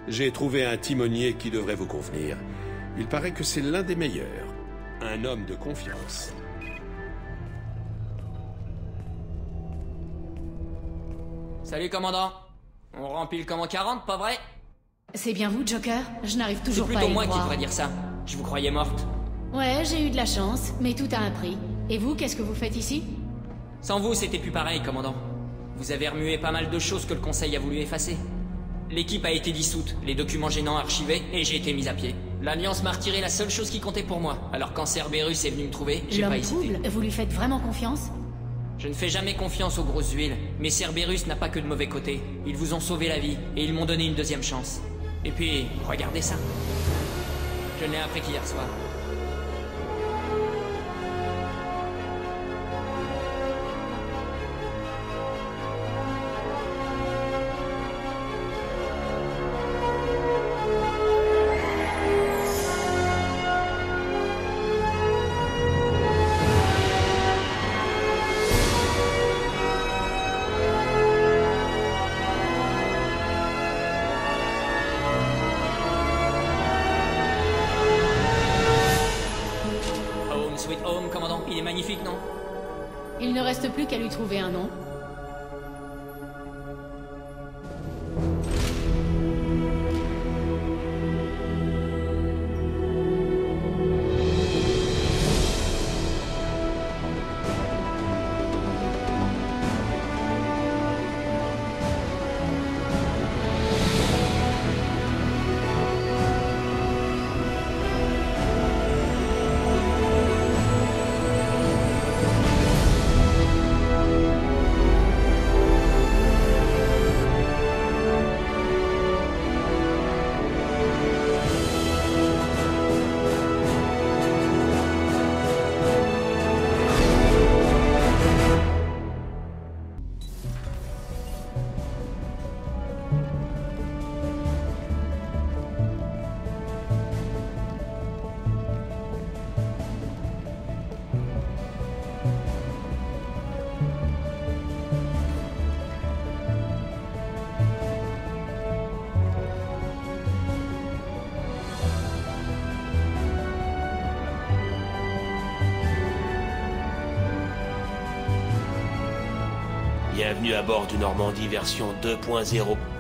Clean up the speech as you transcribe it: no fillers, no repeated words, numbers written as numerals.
J'ai trouvé un timonier qui devrait vous convenir. Il paraît que c'est l'un des meilleurs. Un homme de confiance. Salut, commandant. On remplit le command 40, pas vrai? C'est bien vous, Joker? Je n'arrive C'est toujours pas à plutôt y moi qui croire. devrais dire ça. Je vous croyais morte. Ouais, j'ai eu de la chance, mais tout a un prix. Et vous, qu'est-ce que vous faites ici? Sans vous, c'était plus pareil, commandant. Vous avez remué pas mal de choses que le Conseil a voulu effacer. L'équipe a été dissoute, les documents gênants archivés, et j'ai été mis à pied. L'Alliance m'a retiré la seule chose qui comptait pour moi. Alors quand Cerberus est venu me trouver, j'ai pas L'homme hésité. trouble, vous lui faites vraiment confiance? Je ne fais jamais confiance aux grosses huiles, mais Cerberus n'a pas que de mauvais côtés. Ils vous ont sauvé la vie, et ils m'ont donné une deuxième chance. Et puis, regardez ça. Je ne l'ai appris qu'hier soir. Home sweet home, commandant. Il est magnifique, non? Il ne reste plus qu'à lui trouver un nom. Bienvenue à bord du Normandie version 2.0.